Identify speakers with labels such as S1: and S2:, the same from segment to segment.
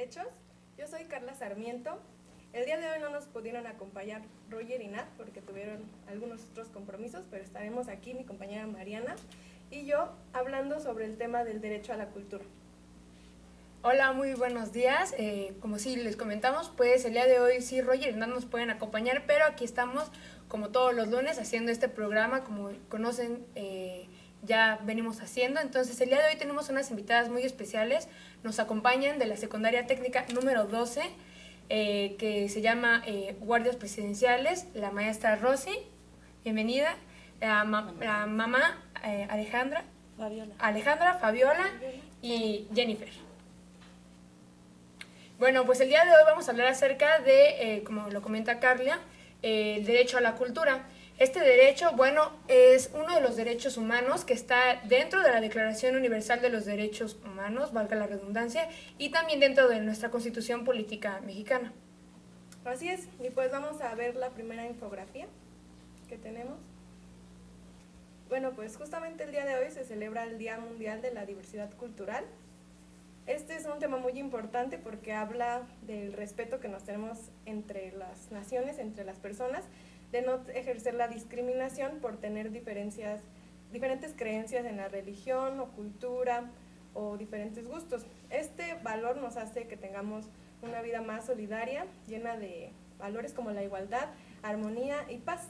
S1: derechos. Yo soy Carla Sarmiento. El día de hoy no nos pudieron acompañar Roger y Nat porque tuvieron algunos otros compromisos, pero estaremos aquí mi compañera Mariana y yo hablando sobre el tema del derecho a la cultura.
S2: Hola, muy buenos días. Como sí les comentamos, pues el día de hoy sí Roger y Nat nos pueden acompañar, pero aquí estamos como todos los lunes haciendo este programa, como conocen, ya venimos haciendo. Entonces el día de hoy tenemos unas invitadas muy especiales. Nos acompañan de la secundaria técnica número 12, que se llama Guardias Presidenciales, la maestra Rosy, bienvenida, la mamá Alejandra, Fabiola y Jennifer. Bueno, pues el día de hoy vamos a hablar acerca de, como lo comenta Carla, el derecho a la cultura. Este derecho, bueno, es uno de los derechos humanos que está dentro de la Declaración Universal de los Derechos Humanos, valga la redundancia, y también dentro de nuestra Constitución Política Mexicana.
S1: Así es, y pues vamos a ver la primera infografía que tenemos. Bueno, pues justamente el día de hoy se celebra el Día Mundial de la Diversidad Cultural. Este es un tema muy importante porque habla del respeto que nos tenemos entre las naciones, entre las personas, de no ejercer la discriminación por tener diferentes creencias en la religión o cultura o diferentes gustos. Este valor nos hace que tengamos una vida más solidaria, llena de valores como la igualdad, armonía y paz.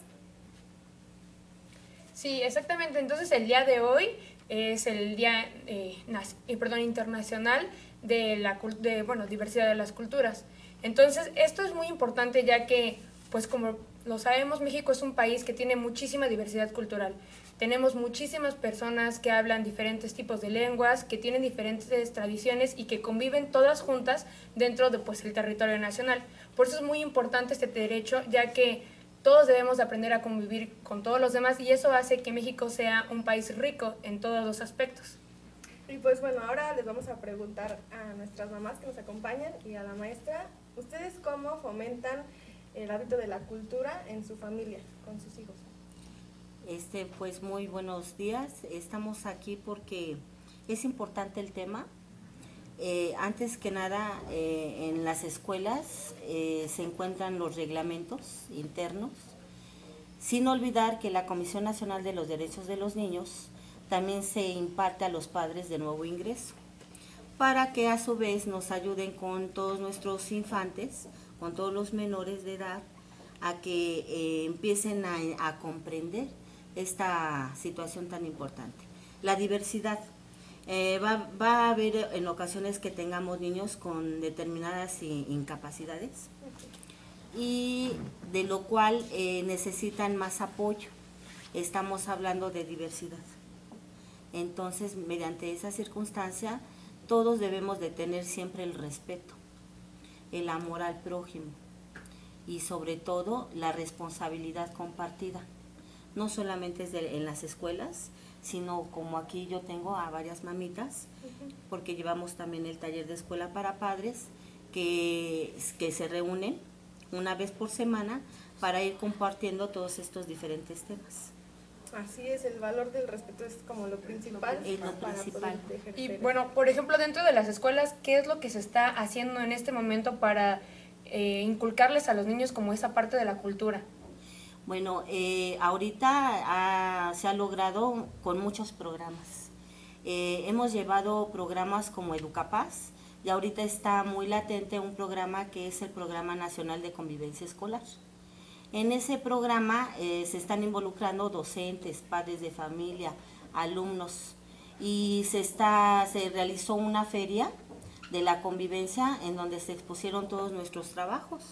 S2: Sí, exactamente. Entonces el día de hoy es el Día Internacional de la diversidad de las culturas. Entonces esto es muy importante ya que, pues como lo sabemos, México es un país que tiene muchísima diversidad cultural. Tenemos muchísimas personas que hablan diferentes tipos de lenguas, que tienen diferentes tradiciones y que conviven todas juntas dentro de el territorio nacional. Por eso es muy importante este derecho, ya que todos debemos de aprender a convivir con todos los demás y eso hace que México sea un país rico en todos los aspectos.
S1: Y pues bueno, ahora les vamos a preguntar a nuestras mamás que nos acompañan y a la maestra, ¿ustedes cómo fomentan el hábito de la cultura en su familia, con sus hijos?
S3: Pues muy buenos días. Estamos aquí porque es importante el tema. Antes que nada, en las escuelas se encuentran los reglamentos internos, sin olvidar que la Comisión Nacional de los Derechos de los Niños también se imparte a los padres de nuevo ingreso, para que a su vez nos ayuden con todos nuestros infantes, con todos los menores de edad, a que empiecen a comprender esta situación tan importante. La diversidad. Va a haber en ocasiones que tengamos niños con determinadas incapacidades y de lo cual necesitan más apoyo. Estamos hablando de diversidad. Entonces, mediante esa circunstancia, todos debemos de tener siempre el respeto, el amor al prójimo y sobre todo la responsabilidad compartida. No solamente es en las escuelas, sino como aquí yo tengo a varias mamitas, porque llevamos también el taller de escuela para padres, que se reúnen una vez por semana para ir compartiendo todos estos diferentes temas.
S1: Así es, el valor del respeto es como lo principal.
S3: Es lo principal.
S2: Y bueno, por ejemplo, dentro de las escuelas, ¿qué es lo que se está haciendo en este momento para inculcarles a los niños como esa parte de la cultura?
S3: Bueno, ahorita se ha logrado con muchos programas. Hemos llevado programas como Educapaz y ahorita está muy latente un programa que es el Programa Nacional de Convivencia Escolar. En ese programa se están involucrando docentes, padres de familia, alumnos y se realizó una feria de la convivencia en donde se expusieron todos nuestros trabajos.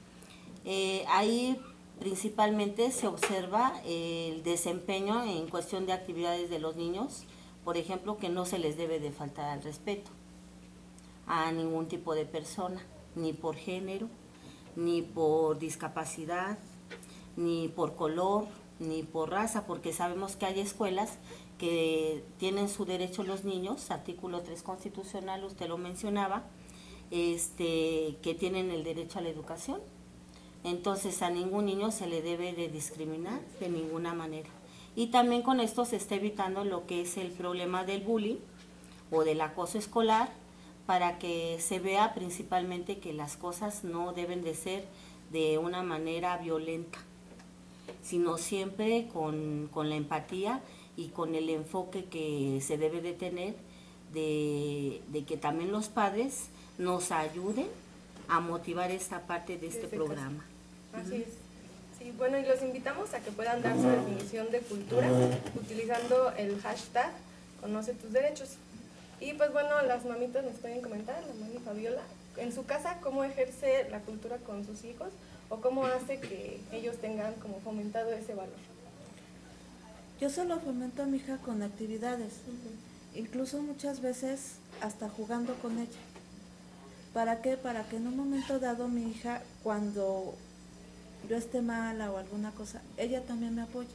S3: Ahí principalmente se observa el desempeño en cuestión de actividades de los niños, por ejemplo, que no se les debe de faltar al respeto a ningún tipo de persona, ni por género, ni por discapacidad, ni por color, ni por raza, porque sabemos que hay escuelas que tienen su derecho los niños, artículo 3 constitucional, usted lo mencionaba, que tienen el derecho a la educación. Entonces a ningún niño se le debe de discriminar de ninguna manera. Y también con esto se está evitando lo que es el problema del bullying o del acoso escolar, para que se vea principalmente que las cosas no deben de ser de una manera violenta, sino siempre con la empatía y con el enfoque que se debe de tener de que también los padres nos ayuden a motivar esta parte de este programa.
S1: Así es. Sí, bueno, y los invitamos a que puedan dar su definición de cultura utilizando el hashtag Conoce tus derechos. Y pues bueno, las mamitas nos pueden comentar, la mami Fabiola, en su casa, cómo ejerce la cultura con sus hijos o cómo hace que ellos tengan como fomentado ese valor.
S4: Yo solo fomento a mi hija con actividades, incluso muchas veces hasta jugando con ella. ¿Para qué? Para que en un momento dado mi hija, cuando yo esté mala o alguna cosa, ella también me apoye.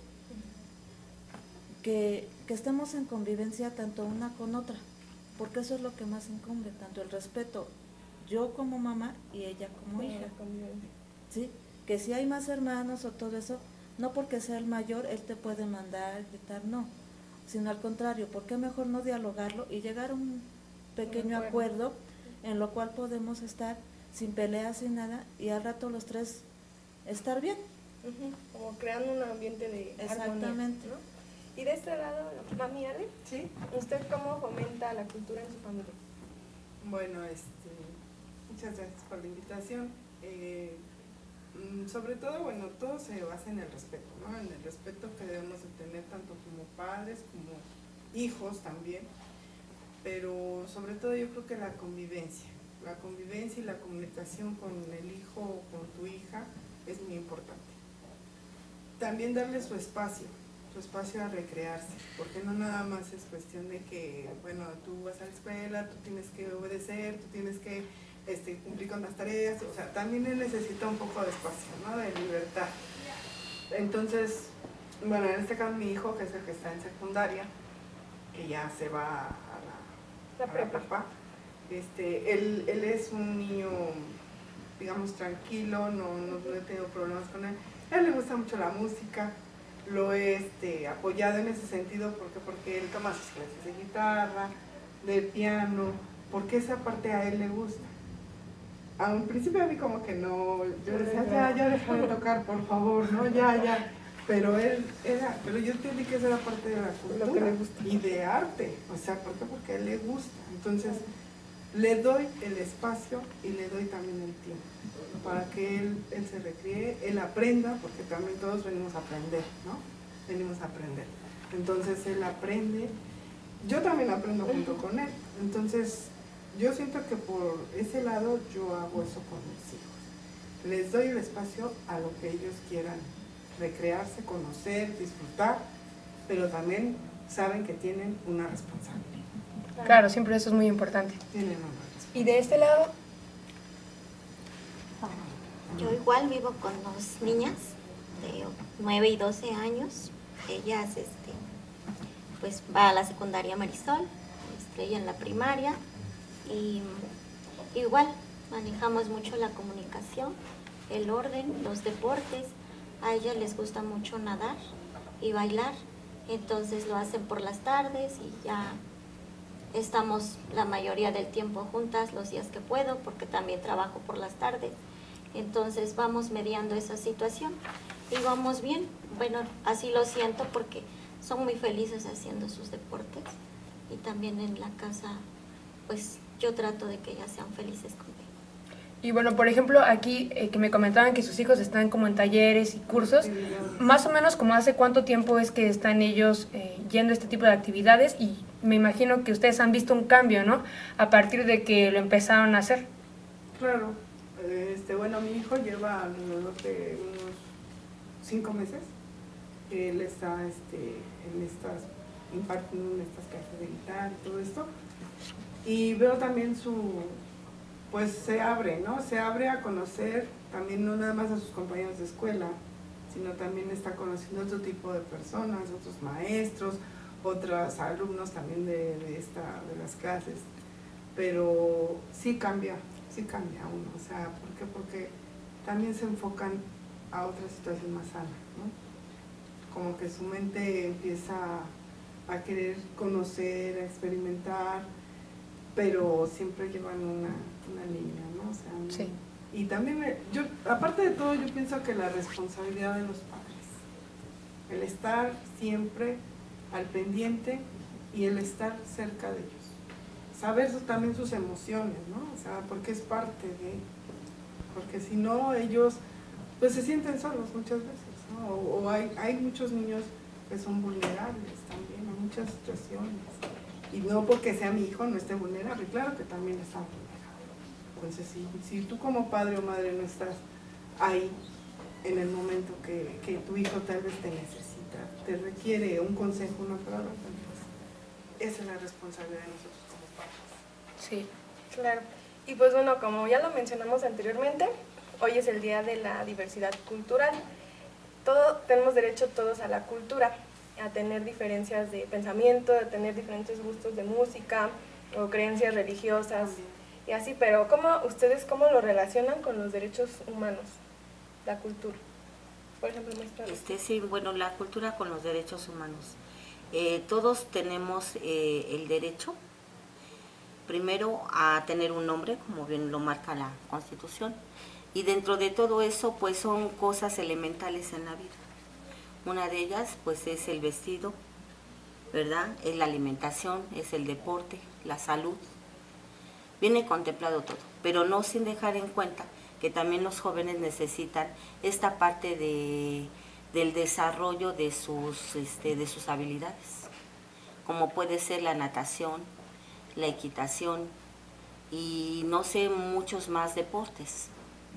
S4: Que estemos en convivencia tanto una con otra, porque eso es lo que más incumbe, tanto el respeto, yo como mamá y ella como hija. ¿Sí? Que si hay más hermanos o todo eso, no porque sea el mayor, él te puede mandar, gritar, no, sino al contrario, ¿por qué mejor no dialogarlo y llegar a un pequeño acuerdo en lo cual podemos estar sin peleas, sin nada, y al rato los tres estar bien?
S1: Como creando un ambiente de
S4: exactamente,
S1: armonía, ¿no? Y de este lado, mami Ale,
S5: ¿sí?
S1: ¿Usted cómo fomenta la cultura en su familia?
S5: Bueno, muchas gracias por la invitación. Sobre todo, bueno, todo se basa en el respeto, ¿no? En el respeto que debemos de tener tanto como padres como hijos también, pero sobre todo yo creo que la convivencia y la comunicación con el hijo o con tu hija es muy importante. También darle su espacio a recrearse, porque no nada más es cuestión de que, bueno, tú vas a la escuela, tú tienes que obedecer, tú tienes que cumplir con las tareas, o sea, también él necesita un poco de espacio, ¿no? De libertad. Entonces, bueno, en este caso mi hijo, que es el que está en secundaria, que ya se va a la prepa, él es un niño, digamos, tranquilo, no he tenido problemas con él. A él le gusta mucho la música, lo he apoyado en ese sentido porque él toma sus clases de guitarra, de piano, porque esa parte a él le gusta. A un principio a mí como que no, yo decía, ya deja de tocar, por favor, ¿no? Ya. Pero yo entendí que esa era parte de la cultura,
S1: lo que le gusta.
S5: Y de arte, o sea, ¿por qué? Porque a él le gusta. Entonces, le doy el espacio y le doy también el tiempo para que él se recree, él aprenda, porque también todos venimos a aprender, ¿no? Venimos a aprender. Entonces él aprende, yo también aprendo junto con él. Entonces yo siento que por ese lado yo hago eso con mis hijos. Les doy el espacio a lo que ellos quieran recrearse, conocer, disfrutar, pero también saben que tienen una responsabilidad.
S2: Claro, siempre eso es muy importante.
S5: Tienen una responsabilidad.
S2: ¿Y de este lado?
S6: Yo igual vivo con dos niñas de 9 y 12 años. Ellas pues va a la secundaria Marisol, ella en la primaria, y igual manejamos mucho la comunicación, el orden, los deportes. A ellas les gusta mucho nadar y bailar, entonces lo hacen por las tardes y ya estamos la mayoría del tiempo juntas los días que puedo, porque también trabajo por las tardes. Entonces vamos mediando esa situación y vamos bien. Bueno, así lo siento porque son muy felices haciendo sus deportes, y también en la casa pues yo trato de que ellas sean felices conmigo.
S2: Y bueno, por ejemplo, aquí que me comentaban que sus hijos están como en talleres y cursos, más o menos como hace cuánto tiempo es que están ellos yendo a este tipo de actividades, y me imagino que ustedes han visto un cambio, ¿no? A partir de que lo empezaron a hacer.
S5: Claro, bueno, mi hijo lleva alrededor de unos 5 meses. Él está impartiendo en estas clases de guitarra y todo esto. Y veo también pues se abre, ¿no? Se abre a conocer también no nada más a sus compañeros de escuela, sino también está conociendo otro tipo de personas, otros maestros, otros alumnos también de las clases. Pero sí cambia uno, o sea, ¿por qué? Porque también se enfocan a otra situación más sana, ¿no? Como que su mente empieza a querer conocer, a experimentar, pero siempre llevan una línea, ¿no? O sea,
S2: Sí.
S5: Y también, yo, aparte de todo, yo pienso que la responsabilidad de los padres, el estar siempre al pendiente y el estar cerca de ellos, saber también sus emociones, ¿no? O sea, porque es parte de, porque si no ellos pues se sienten solos muchas veces, ¿no? O hay muchos niños que son vulnerables también a muchas situaciones, y no porque sea mi hijo no esté vulnerable, claro que también está vulnerable. Entonces, si tú como padre o madre no estás ahí en el momento que tu hijo tal vez te necesita, te requiere un consejo, una palabra, pues esa es la responsabilidad de nosotros como padres.
S2: Sí.
S1: Claro. Y pues bueno, como ya lo mencionamos anteriormente, hoy es el Día de la Diversidad Cultural. Tenemos derecho todos a la cultura, a tener diferencias de pensamiento, a tener diferentes gustos de música o creencias religiosas y así, pero ¿ustedes cómo lo relacionan con los derechos humanos, la cultura? Por ejemplo, maestra.
S3: Sí, bueno, la cultura con los derechos humanos. Todos tenemos el derecho, primero, a tener un nombre, como bien lo marca la Constitución, y dentro de todo eso, pues son cosas elementales en la vida. Una de ellas, pues es el vestido, ¿verdad? Es la alimentación, es el deporte, la salud. Viene contemplado todo, pero no sin dejar en cuenta que también los jóvenes necesitan esta parte del desarrollo de sus habilidades, como puede ser la natación, la equitación y no sé, muchos más deportes.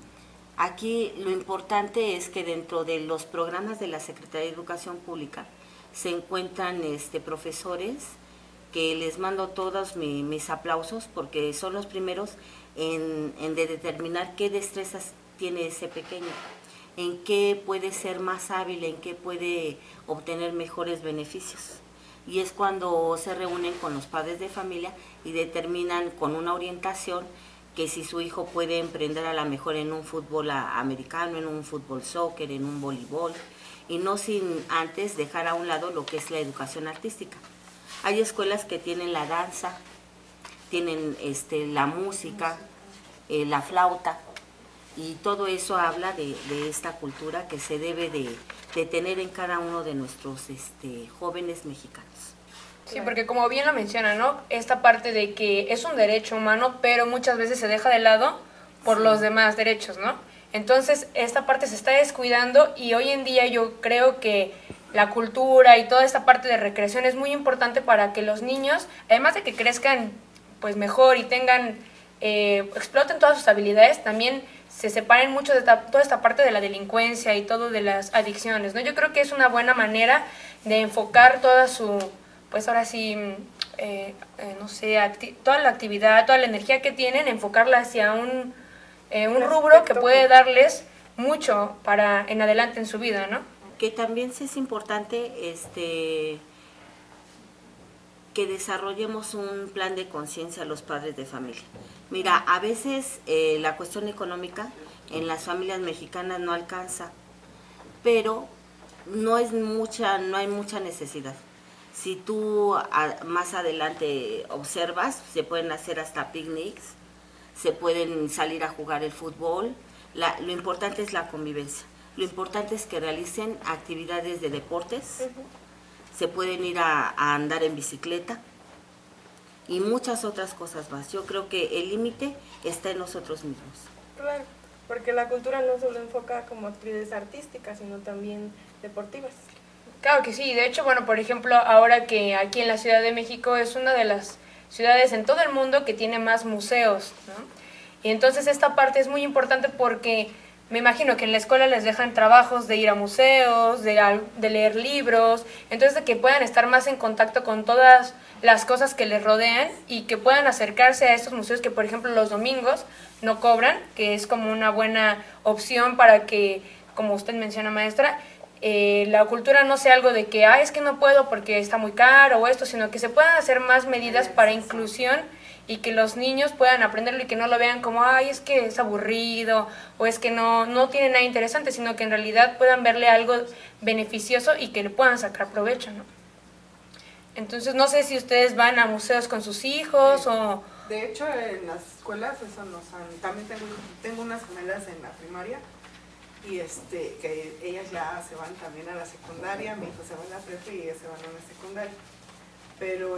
S3: Aquí lo importante es que dentro de los programas de la Secretaría de Educación Pública se encuentran profesores que les mando todos mis aplausos porque son los primeros en determinar qué destrezas tiene ese pequeño, en qué puede ser más hábil, en qué puede obtener mejores beneficios. Y es cuando se reúnen con los padres de familia y determinan con una orientación que si su hijo puede emprender a lo mejor en un fútbol americano, en un fútbol soccer, en un voleibol, y no sin antes dejar a un lado lo que es la educación artística. Hay escuelas que tienen la danza, tienen la música, la flauta, y todo eso habla de esta cultura que se debe de tener en cada uno de nuestros jóvenes mexicanos.
S2: Sí, porque como bien lo menciona, ¿no? Esta parte de que es un derecho humano, pero muchas veces se deja de lado por los demás derechos, ¿no? Entonces, esta parte se está descuidando y hoy en día yo creo que la cultura y toda esta parte de recreación es muy importante para que los niños, además de que crezcan pues mejor y tengan, exploten todas sus habilidades, también se separen mucho de toda esta parte de la delincuencia y todo de las adicciones, ¿no? Yo creo que es una buena manera de enfocar toda su, pues ahora sí, no sé, toda la actividad, toda la energía que tienen, enfocarla hacia un rubro que puede darles mucho para en adelante en su vida, ¿no?
S3: Que también sí es importante que desarrollemos un plan de conciencia a los padres de familia. Mira, a veces la cuestión económica en las familias mexicanas no alcanza, pero no hay mucha necesidad. Si tú más adelante observas, se pueden hacer hasta picnics, se pueden salir a jugar el fútbol. Lo importante es la convivencia. Lo importante es que realicen actividades de deportes, se pueden ir a andar en bicicleta y muchas otras cosas más. Yo creo que el límite está en nosotros mismos.
S1: Claro, porque la cultura no solo enfoca como actividades artísticas, sino también deportivas.
S2: Claro que sí, de hecho, bueno, por ejemplo, ahora que aquí en la Ciudad de México es una de las ciudades en todo el mundo que tiene más museos, ¿no? Y entonces esta parte es muy importante porque me imagino que en la escuela les dejan trabajos de ir a museos, de leer libros, entonces de que puedan estar más en contacto con todas las cosas que les rodean y que puedan acercarse a estos museos que, por ejemplo, los domingos no cobran, que es como una buena opción para que, como usted menciona, maestra, la cultura no sea algo de que, es que no puedo porque está muy caro o esto, sino que se puedan hacer más medidas para inclusión y que los niños puedan aprenderlo y que no lo vean como, es que es aburrido o es que no tiene nada interesante, sino que en realidad puedan verle algo beneficioso y que le puedan sacar provecho, ¿no? Entonces, no sé si ustedes van a museos con sus hijos
S5: De hecho, en las escuelas eso también tengo unas gemelas en la primaria y que ellas ya se van también a la secundaria, mi hijo se va a la prepa y ellas se van a la secundaria. Pero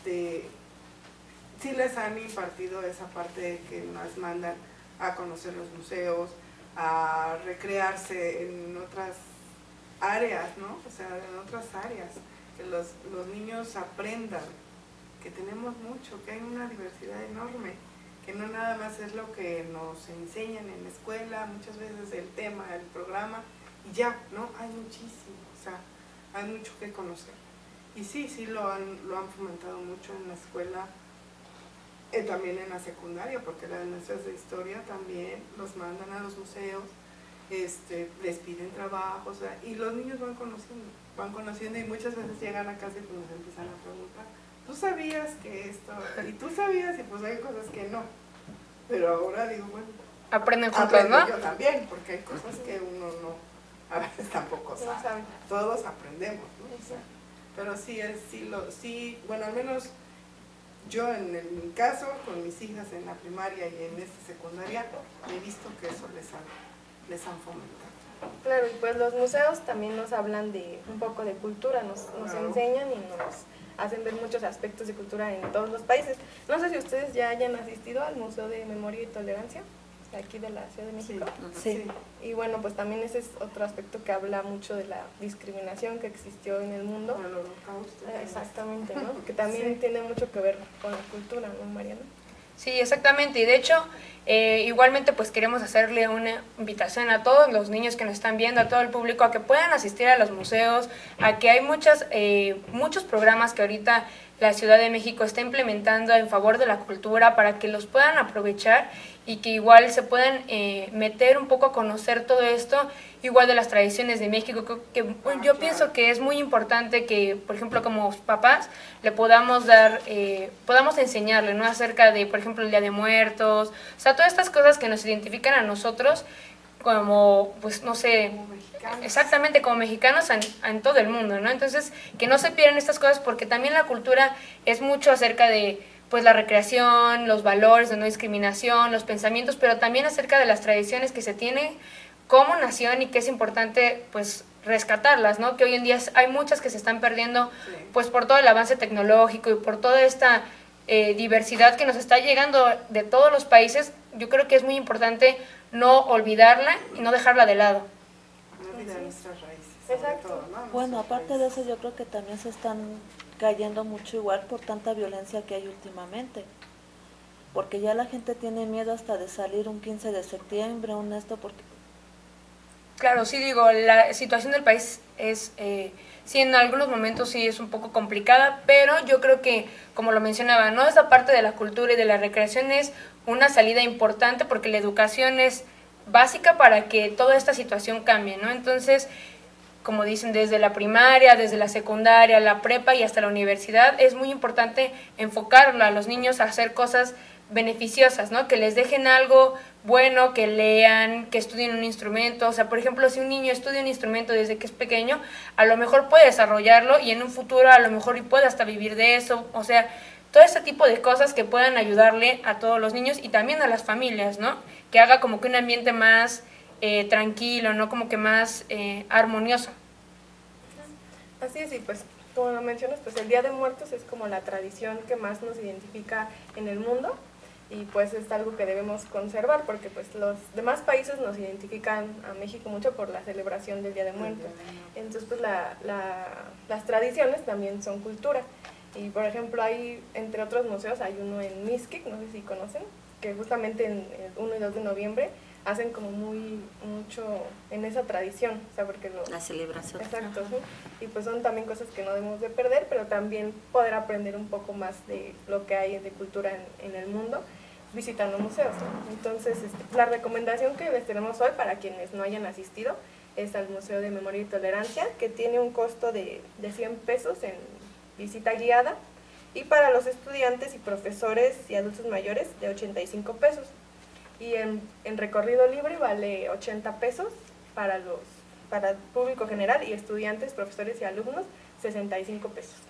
S5: sí les han impartido esa parte de que nos mandan a conocer los museos, a recrearse en otras áreas, ¿no? O sea, en otras áreas, que los niños aprendan que tenemos mucho, que hay una diversidad enorme, que no nada más es lo que nos enseñan en la escuela, muchas veces el tema, el programa, y ya, ¿no? Hay muchísimo, o sea, hay mucho que conocer. Y sí lo han fomentado mucho en la escuela, también en la secundaria, porque las maestras de historia también los mandan a los museos, les piden trabajo, o sea, y los niños van conociendo y muchas veces llegan a casa y pues nos empiezan a preguntar, ¿tú sabías que esto? Y tú sabías, y pues hay cosas que no, pero ahora digo, bueno,
S2: aprenden juntos, ¿no?
S5: Yo también, porque hay cosas que uno no, a veces tampoco sabe, todos aprendemos, ¿no? O sea, pero sí, bueno, al menos yo en mi caso, con mis hijas en la primaria y en esta secundaria, he visto que eso les han fomentado.
S1: Claro, y pues los museos también nos hablan de un poco de cultura, nos
S5: Claro.
S1: enseñan y nos hacen ver muchos aspectos de cultura en todos los países. No sé si ustedes ya hayan asistido al Museo de Memoria y Tolerancia, aquí de la Ciudad de México.
S4: Sí.
S1: Y bueno, pues también ese es otro aspecto que habla mucho de la discriminación que existió en el mundo.
S5: Con el Holocausto.
S1: Exactamente, ¿no? Que también tiene mucho que ver con la cultura, ¿no, Mariana?
S2: Sí, exactamente. Y de hecho, igualmente pues queremos hacerle una invitación a todos los niños que nos están viendo, a todo el público, a que puedan asistir a los museos, a que hay muchos programas que ahorita la Ciudad de México está implementando en favor de la cultura para que los puedan aprovechar y que igual se puedan meter un poco a conocer todo esto, igual de las tradiciones de México, yo pienso que es muy importante que, por ejemplo, como papás, le podamos dar, podamos enseñarle, ¿no? Acerca de, por ejemplo, el Día de Muertos, o sea, todas estas cosas que nos identifican a nosotros como, pues, no sé,
S5: Como mexicanos.
S2: exactamente como mexicanos en todo el mundo, ¿no? Entonces, que no se pierdan estas cosas porque también la cultura es mucho acerca de, pues, la recreación, los valores de no discriminación, los pensamientos, pero también acerca de las tradiciones que se tienen como nación y que es importante, pues, rescatarlas, ¿no? Que hoy en día hay muchas que se están perdiendo, pues, por todo el avance tecnológico y por toda esta diversidad que nos está llegando de todos los países. Yo creo que es muy importante no olvidarla y no dejarla de lado.
S5: No olvidar nuestras raíces. Sobre
S1: Exacto.
S5: todo, ¿no?
S4: Bueno,
S5: Nuestras
S4: aparte de
S5: raíces.
S4: eso, yo creo que también se están cayendo mucho igual por tanta violencia que hay últimamente. Porque ya la gente tiene miedo hasta de salir un 15 de septiembre, un esto, porque
S2: Claro, sí digo, la situación del país es, sí en algunos momentos sí es un poco complicada, pero yo creo que, como lo mencionaba, ¿no? Esa parte de la cultura y de la recreación es una salida importante porque la educación es básica para que toda esta situación cambie, ¿no? Entonces, como dicen, desde la primaria, desde la secundaria, la prepa y hasta la universidad, es muy importante enfocarlo a los niños a hacer cosas beneficiosas, ¿no? Que les dejen algo bueno, que lean, que estudien un instrumento. O sea, por ejemplo, si un niño estudia un instrumento desde que es pequeño, a lo mejor puede desarrollarlo y en un futuro a lo mejor puede hasta vivir de eso. O sea, todo este tipo de cosas que puedan ayudarle a todos los niños y también a las familias, ¿no? Que haga como que un ambiente más tranquilo, ¿no? Como que más armonioso.
S1: Así es, y pues como lo mencionas, pues el Día de Muertos es como la tradición que más nos identifica en el mundo y pues es algo que debemos conservar porque pues los demás países nos identifican a México mucho por la celebración del Día de Muertos. Entonces pues las tradiciones también son cultura y por ejemplo hay entre otros museos, hay uno en Mixquic, no sé si conocen, que justamente en el 1 y 2 de noviembre hacen como mucho en esa tradición, o sea, porque
S3: La celebración.
S1: Exacto, ¿sí? Y pues son también cosas que no debemos de perder, pero también poder aprender un poco más de lo que hay de cultura en el mundo visitando museos, ¿no? Entonces, la recomendación que les tenemos hoy para quienes no hayan asistido es al Museo de Memoria y Tolerancia, que tiene un costo de 100 pesos en visita guiada, y para los estudiantes y profesores y adultos mayores de 85 pesos. Y en recorrido libre vale 80 pesos para el público general y estudiantes, profesores y alumnos 65 pesos.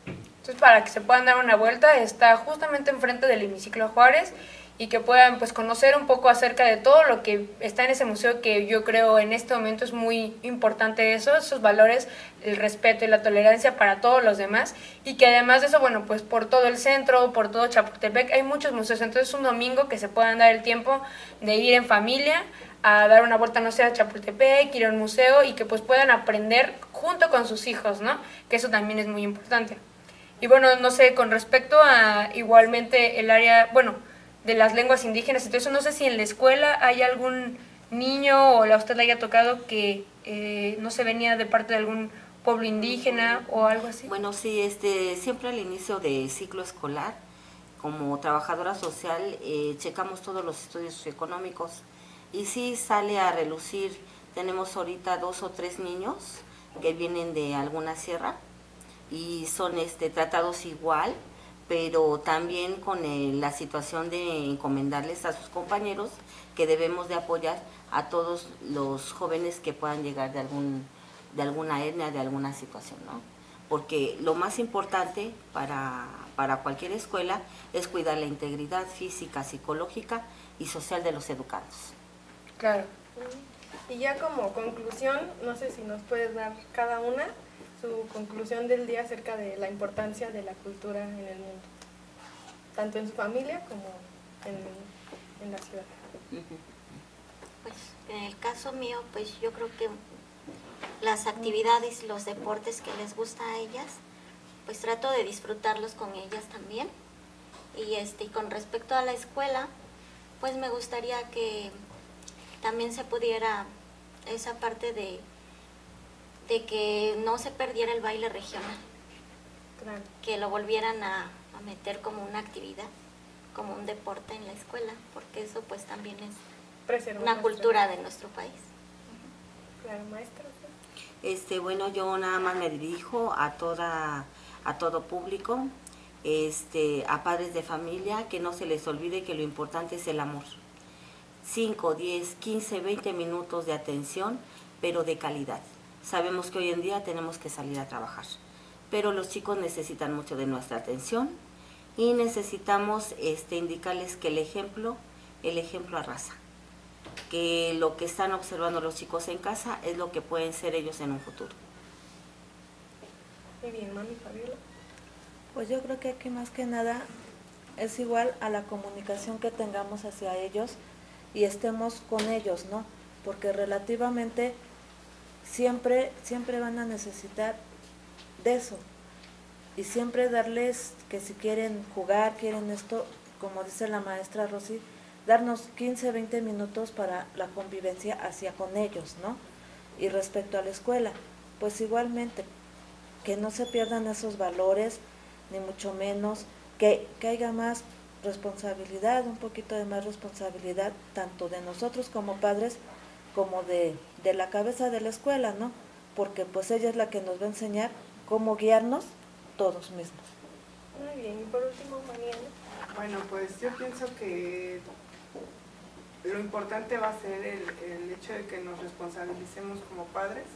S2: Entonces, para que se puedan dar una vuelta, está justamente enfrente del hemiciclo Juárez y que puedan pues conocer un poco acerca de todo lo que está en ese museo, que yo creo en este momento es muy importante esos valores, el respeto y la tolerancia para todos los demás, y que además de eso, bueno, pues por todo el centro, por todo Chapultepec hay muchos museos, entonces un domingo que se puedan dar el tiempo de ir en familia a dar una vuelta, no sé, a Chapultepec, ir a un museo y que pues puedan aprender junto con sus hijos, ¿no? Que eso también es muy importante. Y bueno, no sé, con respecto a igualmente el área, bueno, de las lenguas indígenas, entonces no sé si en la escuela hay algún niño o a usted le haya tocado que no se venía de parte de algún pueblo indígena o algo así.
S3: Bueno, sí, siempre al inicio de ciclo escolar, como trabajadora social, checamos todos los estudios socioeconómicos y sí sale a relucir. Tenemos ahorita 2 o 3 niños que vienen de alguna sierra y son tratados igual, pero también con la situación de encomendarles a sus compañeros que debemos de apoyar a todos los jóvenes que puedan llegar de alguna etnia, de alguna situación, ¿no? Porque lo más importante para cualquier escuela es cuidar la integridad física, psicológica y social de los educandos.
S2: Claro.
S1: Y ya como conclusión, no sé si nos puedes dar cada una su conclusión del día acerca de la importancia de la cultura en el mundo, tanto en su familia como en la ciudad.
S6: Pues en el caso mío, pues yo creo que las actividades, los deportes que les gusta a ellas, pues trato de disfrutarlos con ellas también. Y con respecto a la escuela, pues me gustaría que también se pudiera esa parte de que no se perdiera el baile regional,
S1: Claro.
S6: que lo volvieran a meter como una actividad, como un deporte en la escuela, porque eso pues también es
S1: Preservar
S6: una
S1: nuestra-
S6: cultura de nuestro país.
S1: Claro, maestra.
S3: Bueno, yo nada más me dirijo a todo público, a padres de familia, que no se les olvide que lo importante es el amor. 5, 10, 15, 20 minutos de atención, pero de calidad. Sabemos que hoy en día tenemos que salir a trabajar, pero los chicos necesitan mucho de nuestra atención y necesitamos indicarles que el ejemplo arrasa, que lo que están observando los chicos en casa es lo que pueden ser ellos en un futuro.
S1: Muy bien, mami Fabiola.
S4: Pues yo creo que aquí más que nada es igual a la comunicación que tengamos hacia ellos y estemos con ellos, ¿no? Porque relativamente siempre van a necesitar de eso. Y siempre darles que si quieren jugar, quieren esto, como dice la maestra Rosy, darnos 15, 20 minutos para la convivencia hacia con ellos, ¿no? Y respecto a la escuela, pues igualmente, que no se pierdan esos valores, ni mucho menos, que haya más responsabilidad, un poquito de más responsabilidad, tanto de nosotros como padres, como de la cabeza de la escuela, ¿no? Porque pues ella es la que nos va a enseñar cómo guiarnos todos mismos.
S1: Muy bien, y por último, Mariana.
S5: Bueno, pues yo pienso que lo importante va a ser el hecho de que nos responsabilicemos como padres,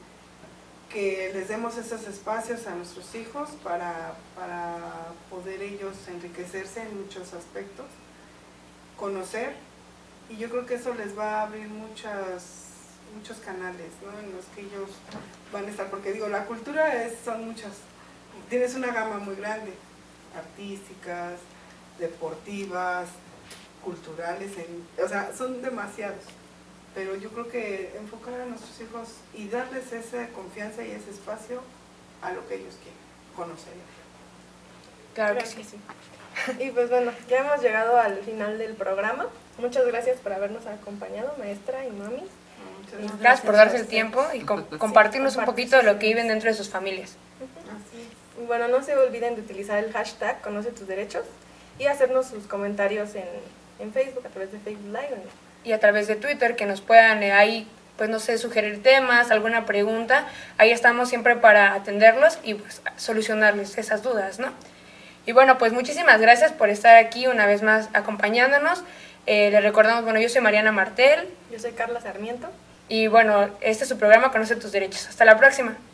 S5: que les demos esos espacios a nuestros hijos para poder ellos enriquecerse en muchos aspectos, conocer, y yo creo que eso les va a abrir muchos canales, ¿no? En los que ellos van a estar, porque digo, la cultura son muchas, tienes una gama muy grande, artísticas, deportivas, culturales, o sea, son demasiados. Pero yo creo que enfocar a nuestros hijos y darles esa confianza y ese espacio a lo que ellos quieren conocer.
S2: Claro que sí.
S1: Y pues bueno, ya hemos llegado al final del programa. Muchas gracias por habernos acompañado, maestra y mami.
S5: Muchas
S2: Gracias por darse
S1: a
S2: el
S1: ustedes.
S2: tiempo y compartirnos un poquito de lo que viven dentro de sus familias.
S5: Así es.
S1: Y bueno, no se olviden de utilizar el hashtag Conoce tus derechos y hacernos sus comentarios en Facebook, a través de Facebook Live.
S2: Y a través de Twitter, que nos puedan ahí, pues no sé, sugerir temas, alguna pregunta. Ahí estamos siempre para atenderlos y pues solucionarles esas dudas, ¿no? Y bueno, pues muchísimas gracias por estar aquí una vez más acompañándonos. Les recordamos, bueno, yo soy Mariana Martel.
S1: Yo soy Carla Sarmiento.
S2: Y bueno, este es su programa Conoce tus derechos. Hasta la próxima.